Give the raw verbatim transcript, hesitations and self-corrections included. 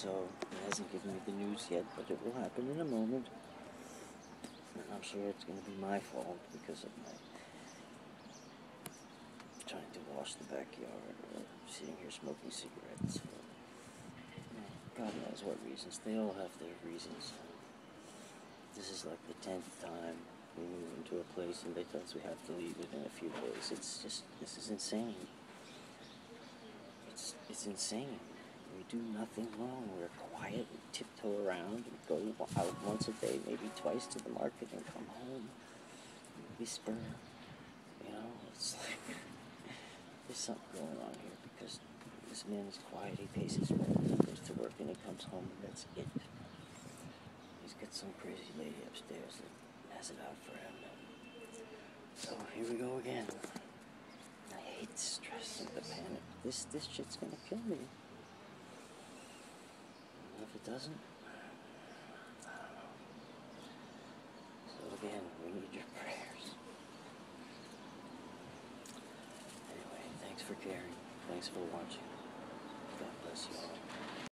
so he hasn't given me the news yet, but it will happen in a moment. And I'm sure it's going to be my fault because of my trying to wash the backyard or sitting here smoking cigarettes. Or, you know, God knows what reasons. They all have their reasons. This is like the tenth time we move into a place and they tell us we have to leave within a few days. It's just, this is insane. It's, it's insane. We do nothing wrong. We're quiet. We tiptoe around. We go out once a day, maybe twice to the market and come home. We whisper. You know, it's like there's something going on here because this man is quiet. He pays his rent. He goes to work and he comes home and that's it. He's got some crazy lady upstairs that has it out for him. So here we go again. I hate the stress and the panic. This this shit's gonna kill me. And if it doesn't, I don't know. So again, we need your prayers. Anyway, thanks for caring. Thanks for watching. God bless you all.